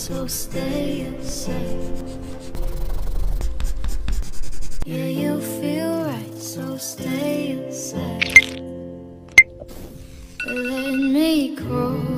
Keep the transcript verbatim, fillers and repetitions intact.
so stay safe. Yeah, you feel right, so stay safe. Let me crawl